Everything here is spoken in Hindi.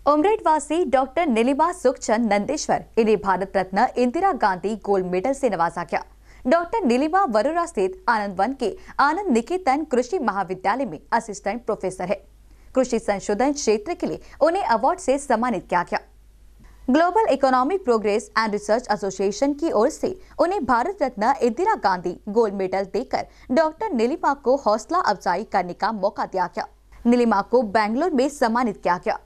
उमरेड वासी डॉक्टर नीलिमा सुखचंद नंदेश्वर इन्हें भारत रत्न इंदिरा गांधी गोल्ड मेडल से नवाजा गया। डॉक्टर नीलिमा वरोरा स्थित आनंद वन के आनंद निकेतन कृषि महाविद्यालय में असिस्टेंट प्रोफेसर है। कृषि संशोधन क्षेत्र के लिए उन्हें अवार्ड से सम्मानित किया गया। Global economic progress and research association की ओर से उन्हें भारत रत्न इंदिरा गांधी गोल्ड मेडल देकर डॉक्टर नीलिमा को हौसला अफजाई करने का मौका दिया गया। नीलिमा को बेंगलुरु में सम्मानित किया गया।